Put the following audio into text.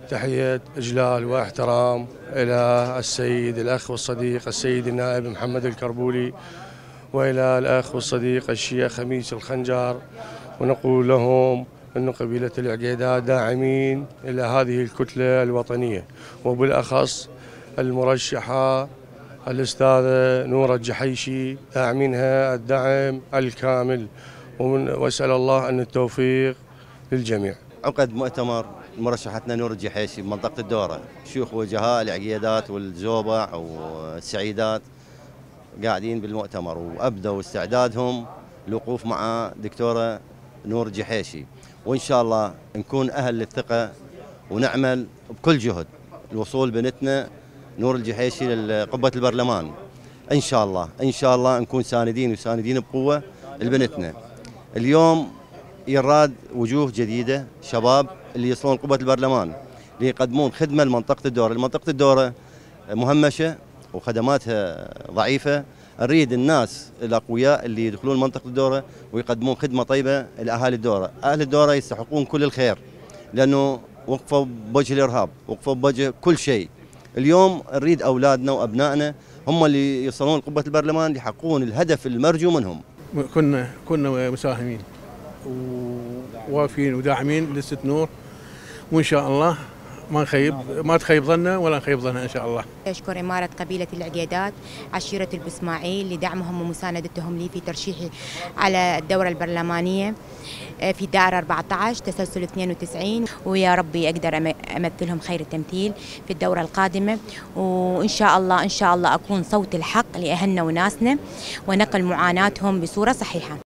تحية إجلال واحترام إلى السيد الأخ والصديق السيد النائب محمد الكربولي، وإلى الأخ والصديق الشيخ خميس الخنجر، ونقول لهم أن قبيلة العقيدات داعمين إلى هذه الكتلة الوطنية، وبالأخص المرشحة الأستاذة نورة الجحيشي داعمينها الدعم الكامل، وأسأل الله أن التوفيق للجميع. عقد مؤتمر مرشحتنا نور الجحيشي بمنطقة الدورة، شيوخ وجهاء العقيدات والزوبع والسعيدات قاعدين بالمؤتمر، وأبدوا استعدادهم للوقوف مع دكتورة نور الجحيشي، وإن شاء الله نكون أهل للثقة ونعمل بكل جهد لوصول بنتنا نور الجحيشي لقبة البرلمان. إن شاء الله إن شاء الله نكون ساندين بقوة لبنتنا. اليوم يراد وجوه جديدة شباب اللي يصلون قبة البرلمان ليقدمون خدمة لمنطقة الدورة. منطقة الدورة مهمشة وخدماتها ضعيفة، نريد الناس الأقوياء اللي يدخلون منطقة الدورة ويقدمون خدمة طيبة لأهالي الدورة. أهل الدورة يستحقون كل الخير لأنه وقفوا بوجه الإرهاب، وقفوا بوجه كل شيء. اليوم نريد أولادنا وأبنائنا هم اللي يصلون قبة البرلمان يحققون الهدف المرجو منهم. كنا مساهمين ووافين وداعمين لست نور، وإن شاء الله ما تخيب ظننا ولا نخيب ظنها إن شاء الله. أشكر إمارة قبيلة العقيدات عشيرة البسماعيل لدعمهم ومساندتهم لي في ترشيحي على الدورة البرلمانية في دائرة 14 تسلسل 92، ويا ربي أقدر أمثلهم خير التمثيل في الدورة القادمة، وإن شاء الله أكون صوت الحق لأهلنا وناسنا ونقل معاناتهم بصورة صحيحة.